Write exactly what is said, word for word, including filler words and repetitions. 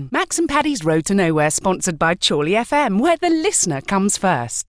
Max and Paddy's Road to Nowhere, sponsored by Chorley F M, where the listener comes first.